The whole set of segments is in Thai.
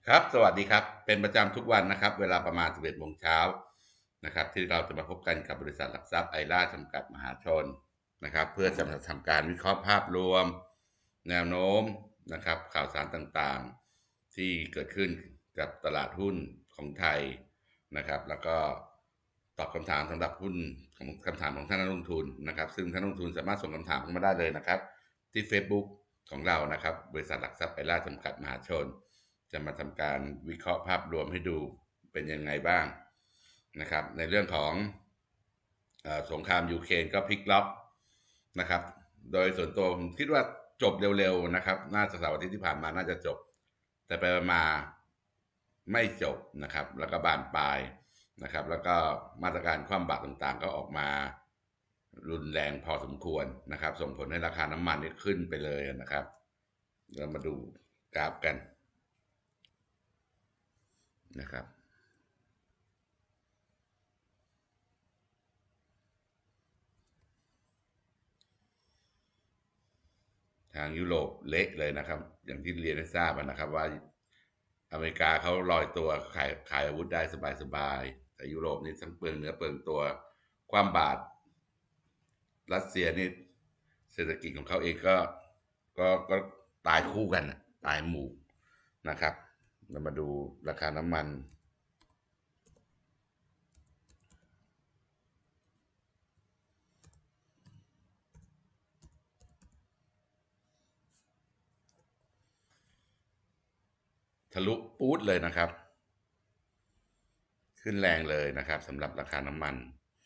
ครับสวัสดีครับเป็นประจำทุกวันนะครับเวลาประมาณ11โมงเช้านะครับที่เราจะมาพบกันกับบริษัทหลักทรัพย์ไอร่าจำกัดมหาชนนะครับเพื่อจะมาทำการวิเคราะห์ภาพรวมแนวโน้มนะครับข่าวสารต่างๆที่เกิดขึ้นกับตลาดหุ้นของไทยนะครับแล้วก็ตอบคำถามสำหรับหุ้นของคำถามของท่านนักลงทุนนะครับซึ่งท่านนักลงทุนสามารถส่งคำถามเข้ามาได้เลยนะครับที่ Facebook ของเรานะครับบริษัทหลักทรัพย์ไอร่าจำกัดมหาชน จะมาทำการวิเคราะห์ภาพรวมให้ดูเป็นยังไงบ้างนะครับในเรื่องของสงครามยูเครนก็พลิกล็อกนะครับโดยส่วนตัวผมคิดว่าจบเร็วๆนะครับน่าจะเสาร์อาทิตย์ที่ผ่านมาน่าจะจบแต่ไปมาไม่จบนะครับแล้วก็บานปลายนะครับแล้วก็มาตรการคว่ำบาตรต่างๆก็ออกมารุนแรงพอสมควรนะครับส่งผลให้ราคาน้ำมันนี่ขึ้นไปเลยนะครับเรามาดูกราฟกันนะครับ ทางยุโรปเละเลยนะครับอย่างที่เรียนให้ทราบนะครับว่าอเมริกาเขาลอยตัวขายอาวุธได้สบายๆแต่ยุโรปนี่ทั้งเปลืองเนื้อเปลืองตัวความบาดรัสเซียนี่เศรษฐกิจของเขาเองก็ตายคู่กันตายหมู่นะครับเรามาดูราคาน้ำมันทะลุปู๊ดเลยนะครับขึ้นแรงเลยนะครับสำหรับราคาน้ำมัน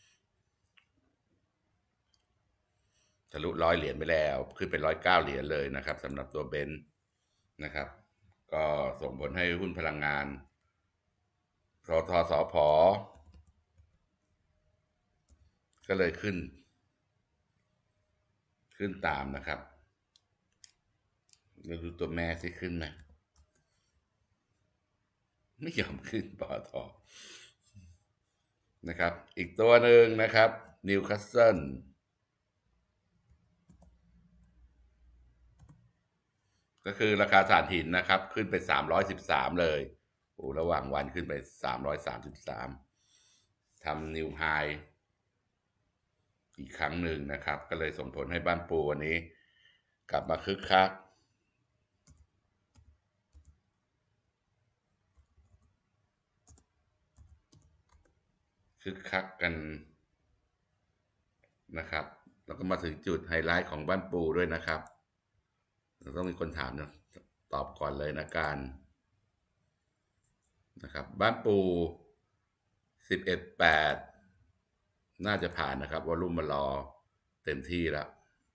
ทะลุ100 เหรียญไปแล้วขึ้นเป็น109 เหรียญเลยนะครับสำหรับตัวเบนซ์นะครับก็ส่งผลให้หุ้นพลังงานสทสพก็เลยขึ้นตามนะครับเราดูตัวแม่สิขึ้นไหมไม่ยอมขึ้นปอทนะครับอีกตัวหนึ่งนะครับนิวคาสเซิลก็คือราคาถ่านหินนะครับขึ้นไป313เลยโอ้ระหว่างวันขึ้นไป333ทำนิวไฮอีกครั้งหนึ่งนะครับก็เลยส่งผลให้บ้านปูวันนี้กลับมาคึกคักกันนะครับแล้วก็มาถึงจุดไฮไลท์ของบ้านปูด้วยนะครับเราต้องมีคนถามนะตอบก่อนเลยนะการนะครับบ้านปู11.8น่าจะผ่านนะครับวอลุ่มมารอเต็มที่แล้ว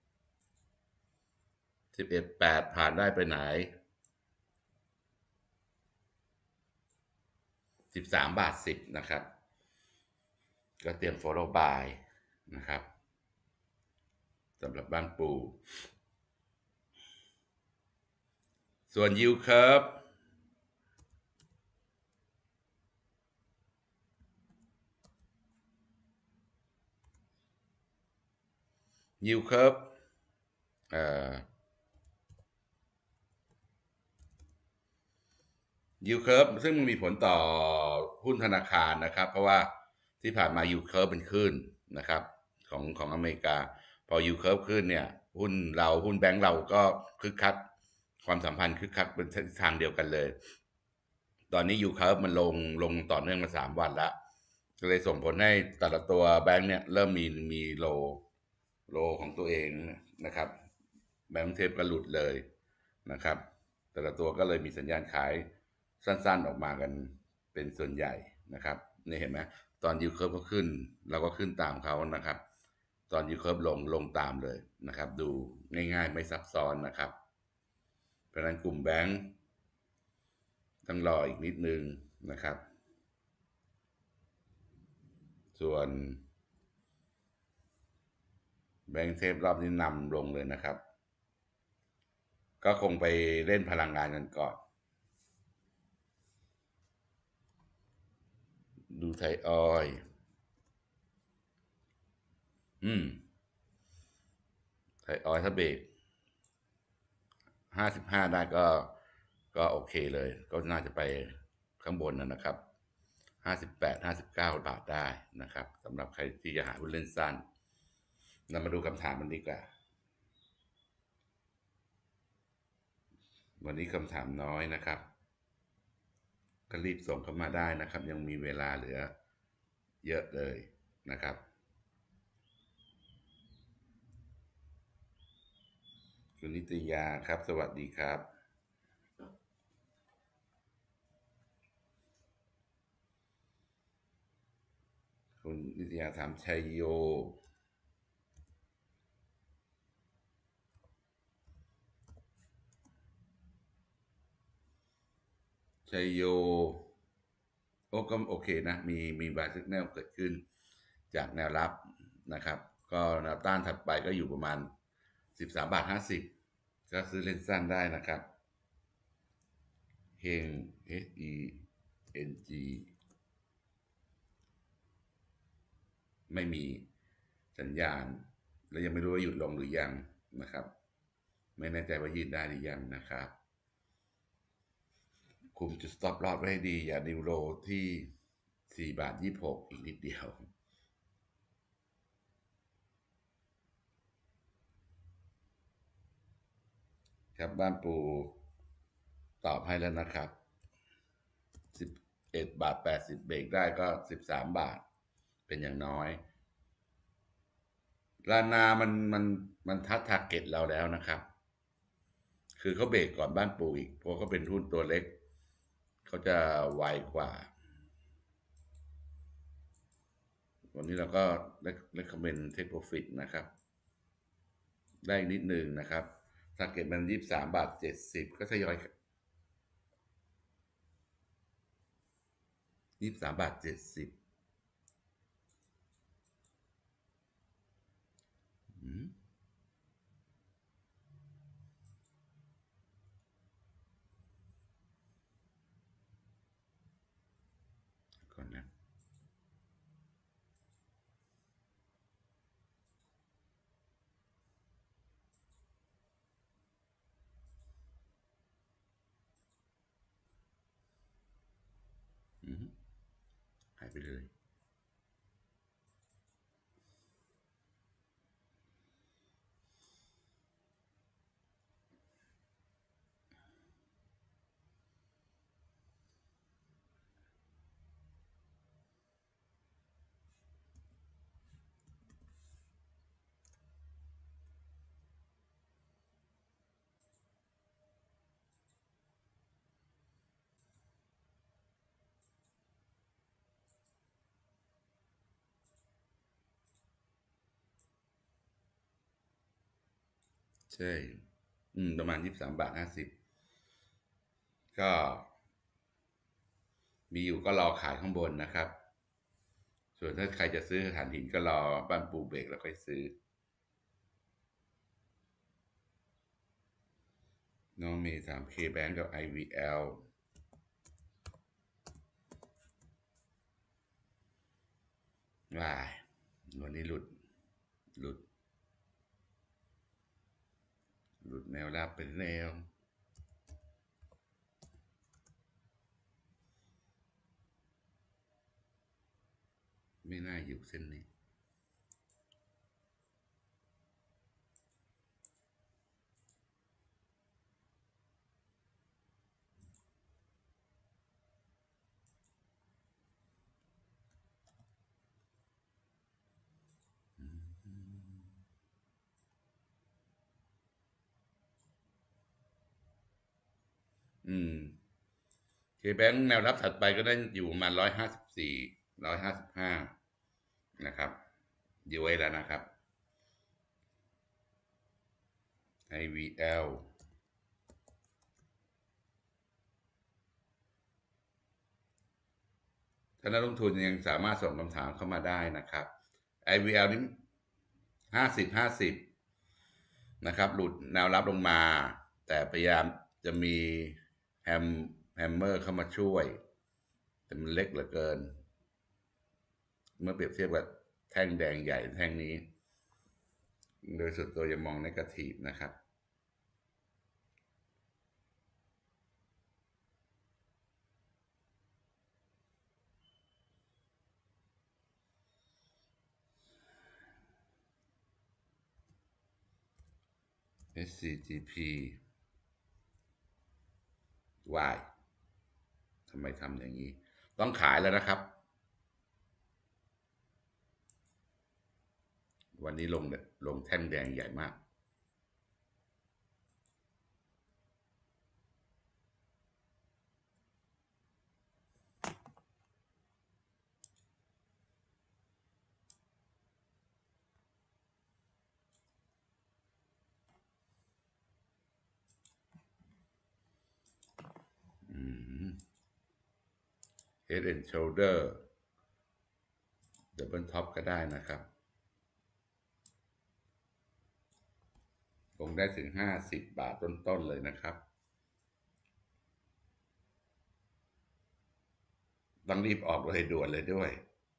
11.8ผ่านได้ไปไหน13.10 บาทนะครับก็เตรียม follow buy นะครับสำหรับบ้านปูส่วน yield curve yield curve เอ่อ yield curve ซึ่งมันมีผลต่อหุ้นธนาคารนะครับเพราะว่าที่ผ่านมา yield curve เป็นขึ้นนะครับของอเมริกาพอ yield curve ขึ้นเนี่ยหุ้นแบงก์เราก็คึกคักความสัมพันธ์คึกคักเป็นทางเดียวกันเลยตอนนี้ yield curve มันลงต่อเนื่องมา3 วันแล้วก็เลยส่งผลให้แต่ละตัวแบงก์เนี่ยเริ่มมีโลของตัวเองนะครับแบงก์เทปก็หลุดเลยนะครับแต่ละตัวก็เลยมีสัญญาณขายสั้นๆออกมากันเป็นส่วนใหญ่นะครับนี่เห็นไหมตอนยูเคิร์ฟก็ขึ้นเราก็ขึ้นตามเขานะครับตอนยูเคิร์ฟลงตามเลยนะครับดูง่ายๆไม่ซับซ้อนนะครับเพราะฉะนั้นกลุ่มแบงก์ต้องรออีกนิดนึงนะครับส่วนแบงก์เทปรอบนี้นำลงเลยนะครับก็คงไปเล่นพลังงานกันก่อนดูไทยออยอืมไทยออยถ้าเบรก55ได้ก็ก็โอเคเลยก็น่าจะไปข้างบนนะครับ58-59 บาทได้นะครับสำหรับใครที่จะหาหุ้นเล่นสั้นเรามาดูคำถามมันดีกว่าวันนี้คำถามน้อยนะครับก็รีบส่งเข้ามาได้นะครับยังมีเวลาเหลือเยอะเลยนะครับคุณนิตยาครับสวัสดีครับคุณนิตยาถามชัยโยชัยโยโอ้ก็โอเคนะมีบายสัญญาณเกิดขึ้นจากแนวรับนะครับก็แนวต้านถัดไปก็อยู่ประมาณ13.50 บาทก็ซื้อเล่นสั้นได้นะครับเฮง HENG ไม่มีสัญญาณและยังไม่รู้ว่าหยุดลงหรือยังนะครับไม่แน่ใจว่ายืดได้หรือยังนะครับคุมจุด stop loss ไว้ให้ดีอย่าดิวโรที่4.26 บาทอีกนิดเดียวครับบ้านปูตอบให้แล้วนะครับ11.80 บาทเบรกได้ก็13 บาทเป็นอย่างน้อยลานามันทัดทาร์เก็ตเราแล้วนะครับคือเขาเบรกก่อนบ้านปูอีกเพราะเขาเป็นหุ้นตัวเล็กเขาจะไวกว่าวันนี้เราก็recommend take profit นะครับได้นิดหนึ่งนะครับทาร์เก็ตมัน23.70 บาทก็ทยอย23.70 บาทก่อนนะหายไปเลยใช่ประมาณ23.50 บาทก็มีอยู่ก็รอขายข้างบนนะครับส่วนถ้าใครจะซื้อถ่านหินก็รอบ้านปูเบรกแล้วค่อยซื้อน้องเมย์ถาม KBank กับ IVL ว้ายวันนี้หลุดแนวรับเป็นแนวไม่น่าอยู่เส้นนี้อืม KBank แนวรับถัดไปก็ได้อยู่ประมาณ154 155นะครับอยู่ไว้แล้วนะครับ IVL ถ้านักลงทุนยังสามารถส่งคำถามเข้ามาได้นะครับ IVL นี้50-50นะครับหลุดแนวรับลงมาแต่พยายามจะมีแฮมเมอร์เข้ามาช่วยแต่มันเล็กเหลือเกินเมื่อเปรียบเทียบกับแท่งแดงใหญ่แท่งนี้โดยส่วนตัวยังมองเนกาทีฟนะครับ SCGP Y ทำไมทำอย่างนี้ต้องขายแล้วนะครับวันนี้ลงแท่งแดงใหญ่มากHead and Shoulder Double Top ก็ได้นะครับลงได้ถึง50 บาทต้นๆเลยนะครับต้องรีบออกเลยด่วนเลยด้วย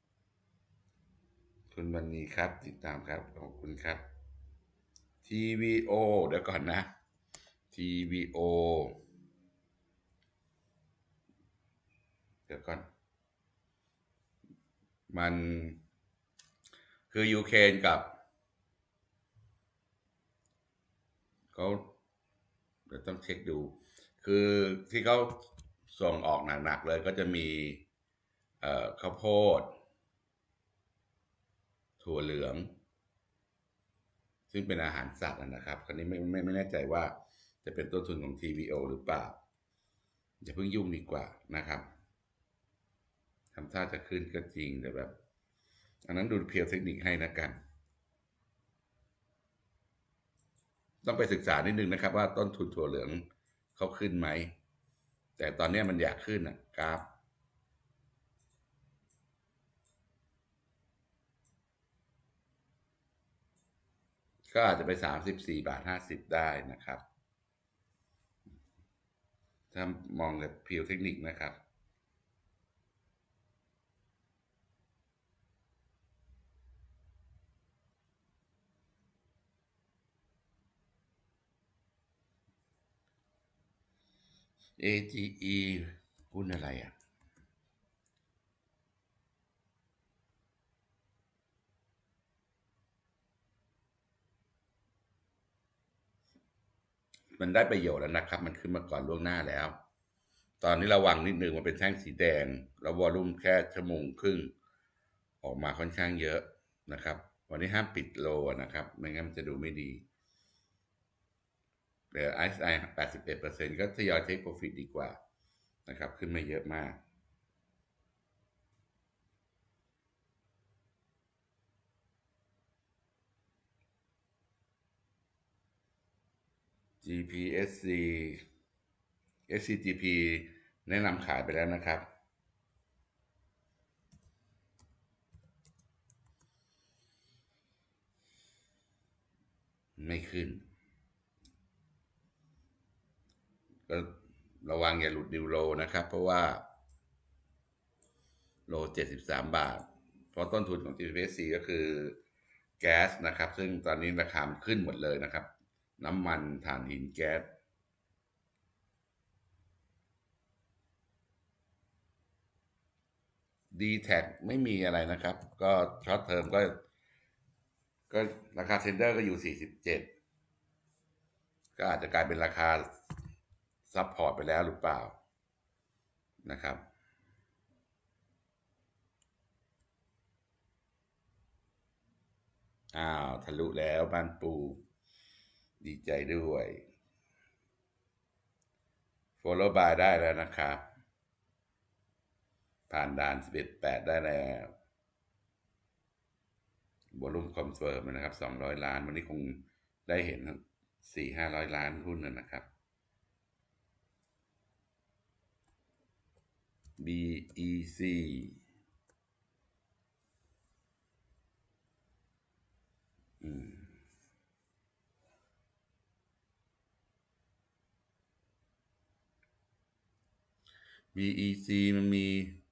คุณวันนี้ครับติดตามครับขอบคุณครับ TVO เดี๋ยวก่อนนะ TVO เดี๋ยวก่อนมันคือยูเครนกับเขาเดี๋ยวต้องเช็คดูคือที่เขาส่งออกหนักๆเลยก็จะมีข้าวโพดถั่วเหลืองซึ่งเป็นอาหารสัตว์นะครับคราวนี้ไม่แน่ใจว่าจะเป็นต้นทุนของ TVO หรือเปล่าอย่าเพิ่งยุ่งดีกว่านะครับทำท่าจะขึ้นก็จริงแต่แบบอันนั้นดูเพียวเทคนิคให้นะกันต้องไปศึกษานิดนึงนะครับว่าต้นทุนถั่วเหลืองเขาขึ้นไหมแต่ตอนนี้มันอยากขึ้นกราฟก็อาจจะไป34.50 บาทได้นะครับถ้ามองแบบเพียวเทคนิคนะครับ AGE หุ้นอะไรมันได้ประโยชน์แล้วนะครับมันขึ้นมาก่อนล่วงหน้าแล้วตอนนี้ระวังนิดนึงมันเป็นแท่งสีแดงแล้ววอลุ่มแค่ชั่วโมงครึ่งออกมาค่อนข้างเยอะนะครับวันนี้ห้ามปิดโลนะครับไม่งั้นมันจะดูไม่ดีแต่ RSI 81%ก็ทยอยเทคโปรฟิตดีกว่านะครับขึ้นมาเยอะมาก GPSC SCGP แนะนำขายไปแล้วนะครับไม่ขึ้นก็ระวังอย่าหลุดดิวโลนะครับเพราะว่าโล73 บาทเพราะต้นทุนของ GPSC ก็คือแก๊สนะครับซึ่งตอนนี้ราคาขึ้นหมดเลยนะครับน้ำมันถ่านหินแก๊สดีแท็ไม่มีอะไรนะครับก็ช็อตเทอมก็ราคาเทนเดอร์ก็อยู่47ก็อาจจะกลายเป็นราคาซับพอร์ตไปแล้วหรือเปล่านะครับอ้าวทะลุแล้วบ้านปูดีใจด้วย follow by ได้แล้วนะครับผ่านด่าน11.8ได้แล้ววอลุ่มคอนเฟิร์มนะครับ200 ล้านวันนี้คงได้เห็น400-500 ล้านหุ้นนะครับ BEC BEC มันมี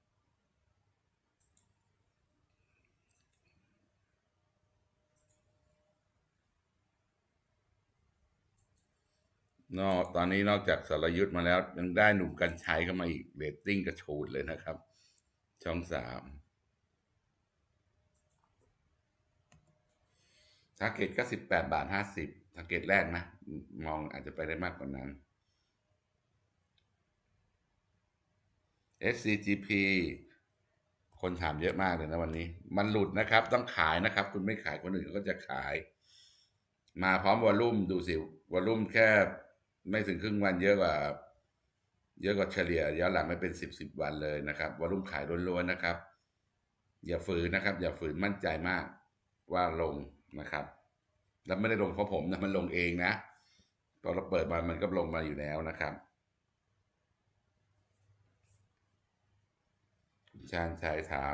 ตอนนี้นอกจากสรยุทธ์มาแล้วยังได้หนุ่มกรรชัยเข้ามาอีกเรตติ้งกระชูดเลยนะครับช่อง3ทาร์เก็ตก็18.50 บาทสังเกตแรกนะมองอาจจะไปได้มากกว่านั้น SCGP คนถามเยอะมากเลยนะวันนี้มันหลุดนะครับต้องขายนะครับคุณไม่ขายคนอื่นก็จะขายมาพร้อมวอลลุ่มดูสิวอลลุ่มแค่ไม่ถึงครึ่งวันเยอะกว่าเฉลี่ยย้อนหลังไม่เป็นสิบวันเลยนะครับวอลลุ่มขายล้วนๆนะครับอย่าฝืนนะครับอย่าฝืนมั่นใจมากว่าลงนะครับแล้วไม่ได้ลงเพราะผมนะมันลงเองนะพอเราเปิดมามันก็ลงมาอยู่แล้วนะครับชาญชัยถาม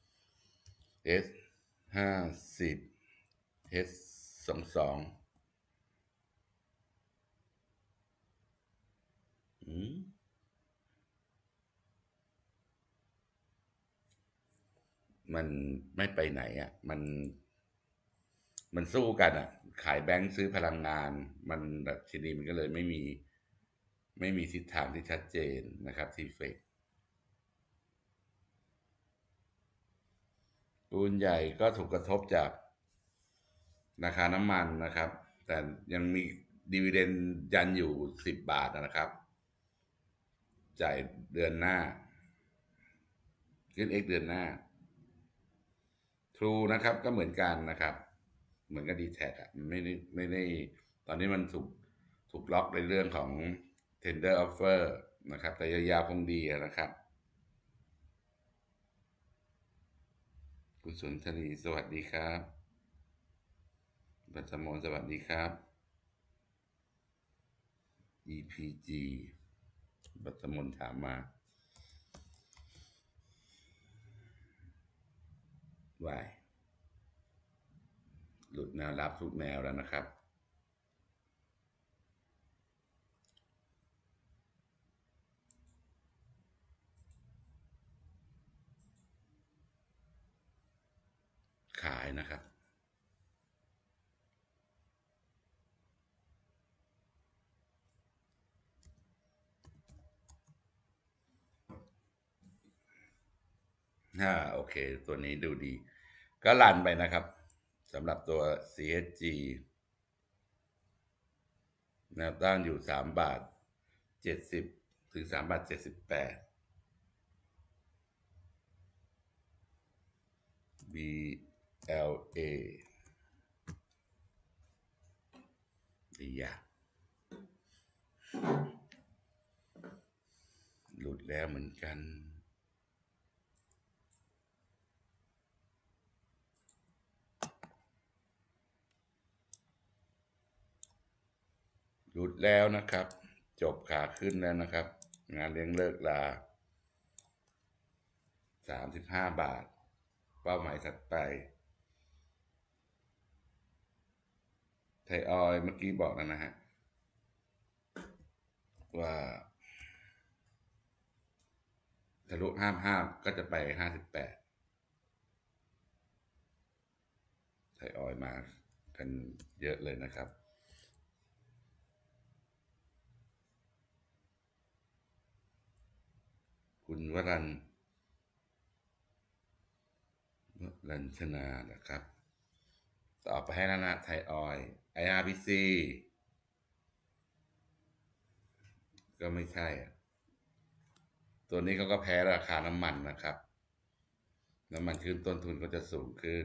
S50 S22มันไม่ไปไหนอ่ะมันสู้กันอ่ะขายแบงค์ซื้อพลังงานมันทีนี้มันก็เลยไม่มีทิศทางที่ชัดเจนนะครับทีเฟกปูนใหญ่ก็ถูกกระทบจากราคาน้ำมันนะครับแต่ยังมีดีเวเดนยันอยู่10 บาทนะครับจ่ายเดือนหน้าขึ้น X เดือนหน้า True นะครับก็เหมือนกันนะครับเหมือนกับ D-Tag อ่ะไม่ได้ตอนนี้มันถูกล็อกในเรื่องของ tender offer นะครับแต่ยาวๆคงดีนะครับคุณสุนทรีสวัสดีครับปัทมนสวัสดีครับ EPG ปัทมนถามมาว่ายหลุดแนวรับทุกแนวแล้วนะครับขายนะครับโอเคตัวนี้ดูดีก็ลันไปนะครับสำหรับตัว CSG แนวต้านอยู่3 บาท 70ถึง3 บาท 78 BLA ดีอ่ะหลุดแล้วเหมือนกันหลุดแล้วนะครับจบขาขึ้นแล้วนะครับงานเลี้ยงเลิกลา35 บาทเป้าหมายถัดไปไทยออยเมื่อกี้บอกแล้วนะฮะว่าทะลุ55ก็จะไป58ไทยออยมากันเยอะเลยนะครับคุณวรัญชนานะครับต่อไปให้แล้วนะไทยออย IRBC ก็ไม่ใช่ตัวนี้เขาก็แพ้ราคาน้ำมันนะครับน้ำมันขึ้นต้นทุนก็จะสูงขึ้น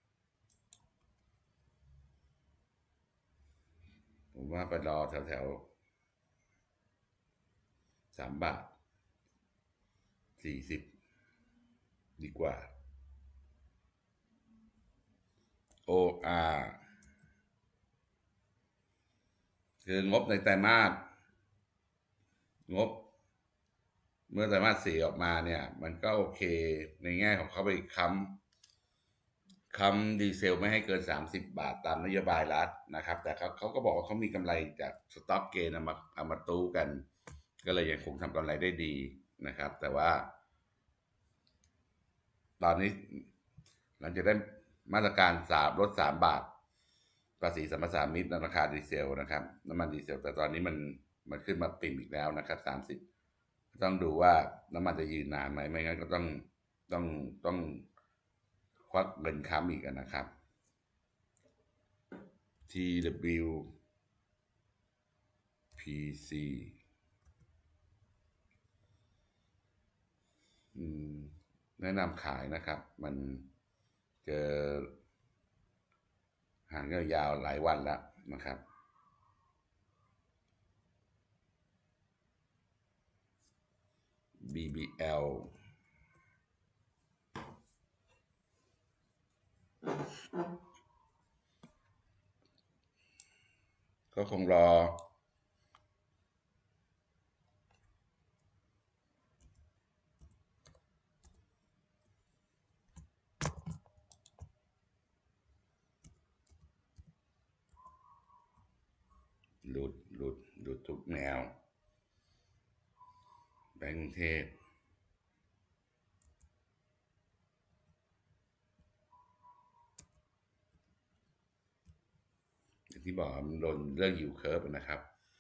ผมว่าไปรอแถว3 บาท 40ดีกว่า OR คืองบในไตรมาสงบเมื่อไตรมาส 4ออกมาเนี่ยมันก็โอเคในแง่ของเขาไปค้ำดีเซลไม่ให้เกิน30 บาทตามนโยบายรัฐนะครับแต่เขาก็บอกว่าเขามีกำไรจากสต็อกเกนเอามาตู้กันก็เลยยังคงทำกำไรได้ดีนะครับแต่ว่าตอนนี้หลังจากได้มาตรการลด3 บาทภาษีสัมปทานมิตรราคาดีเซลนะครับน้ำมันดีเซลแต่ตอนนี้มันขึ้นมาปิ่มอีกแล้วนะครับ30ต้องดูว่าน้ำมันจะยืนนานไหมไม่งั้นก็ต้องควักเงินค้ำอีกนะครับ TWPC แนะนำขายนะครับมันเจอหางยาวๆหลายวันแล้วนะครับ BBL ก็คงรอหลุดทุกแนวแบงก์กรุงเทพอย่างที่บอกมันโดนเรื่องยูเคิร์ฟนะครับ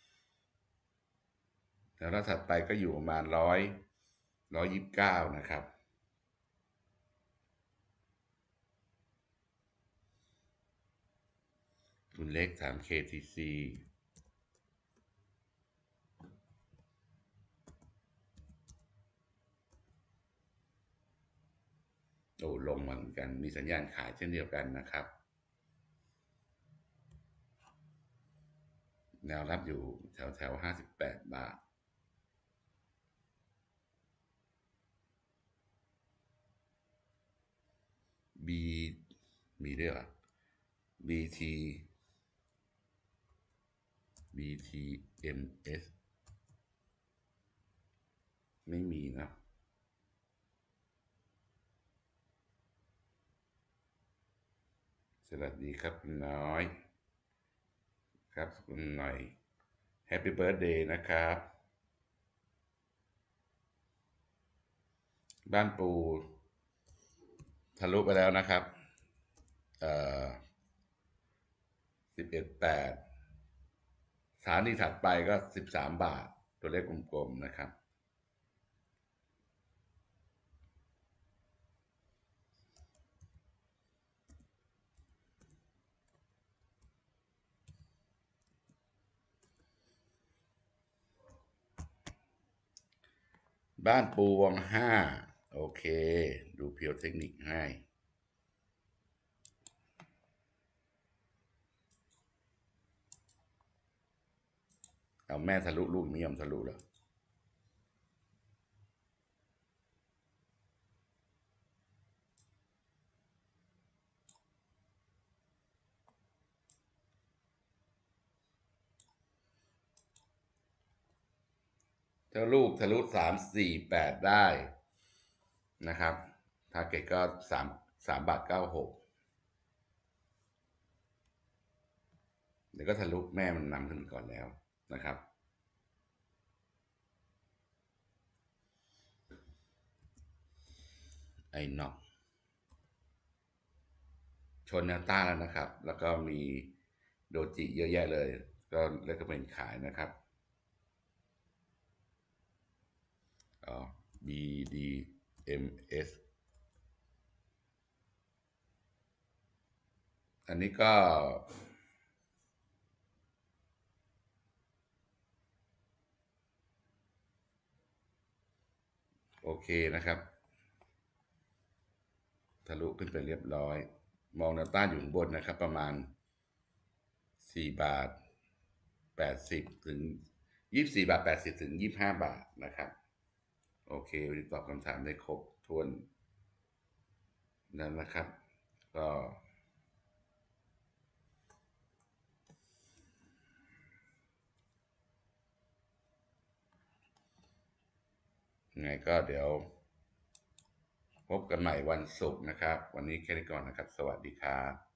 แล้วถัดไปก็อยู่ประมาณ129นะครับคุณเล็ก3KTC โอ้ลงเหมือนกันมีสัญญาณขายเช่นเดียวกันนะครับแนวรับอยู่แถว58 บาทบีมีด้วยเหรอ BTMS ไม่มีนะสวัสดีครับคุณน้อยครับคุณหน่อย Happy Birthday นะครับบ้านปูทะลุไปแล้วนะครับ11.8สถานีถัดไปก็13 บาทตัวเลขกลมๆนะครับบ้านปูวัง5โอเคดูเพียวเทคนิคให้เอาแม่ทะลุลูกไม่ยอมทะลุแล้วถ้าลูกทะลุ348ได้นะครับทาร์เก็ตก็3.96 บาทเดี๋ยวก็ทะลุแม่มันนำขึ้นก่อนแล้วนะครับไอ้น็อกชนแนวต้านแล้วนะครับแล้วก็มีโดจิเยอะแยะเลยก็แล้วก็เป็นขายนะครับBDMS อันนี้ก็โอเคนะครับทะลุขึ้นไปเรียบร้อยมองแนวต้านอยู่ข้างบนนะครับประมาณ4.80 บาทถึง24.80 บาทถึง25 บาทนะครับโอเควันนี้ตอบคำถามได้ครบถ้วนแล้วนะครับก็ไงก็เดี๋ยวพบกันใหม่วันศุกร์นะครับวันนี้แค่นี้ก่อนนะครับสวัสดีครับ